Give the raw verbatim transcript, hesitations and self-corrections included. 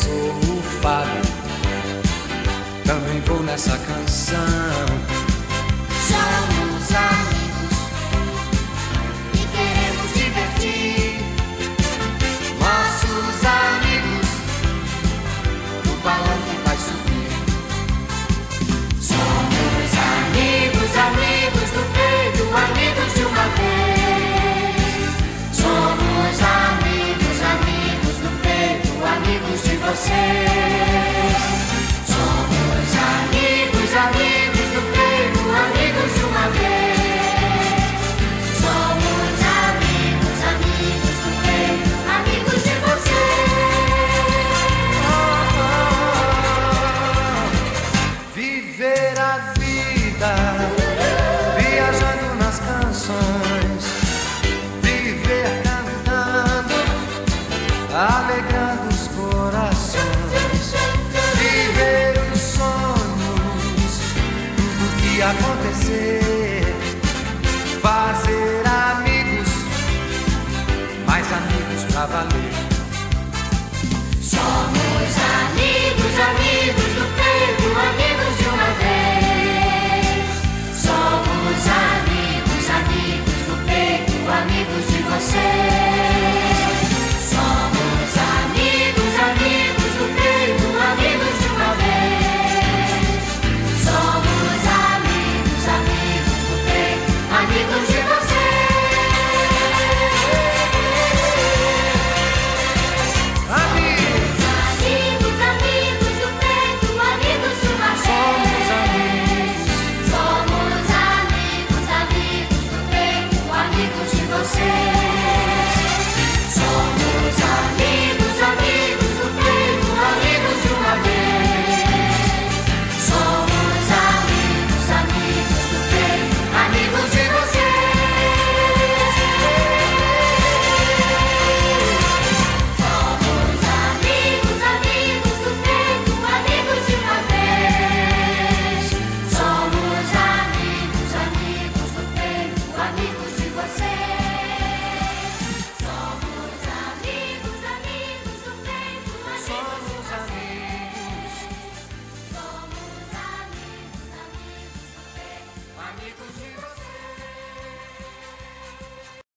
sou o Fábio, também vou nessa canção. Somos amigos e queremos divertir nossos amigos no balão que vai subir. Somos amigos, amigos do peito, amigos de uma vez. Somos amigos, amigos do peito, amigos de vocês. Somos amigos, amigos do peito, amigos de uma vez. Somos amigos, amigos do peito, amigos de vocês. Viver a vida, viajando nas canções, viver cantando, alegrando os corações, viver os sonhos, tudo que acontecer.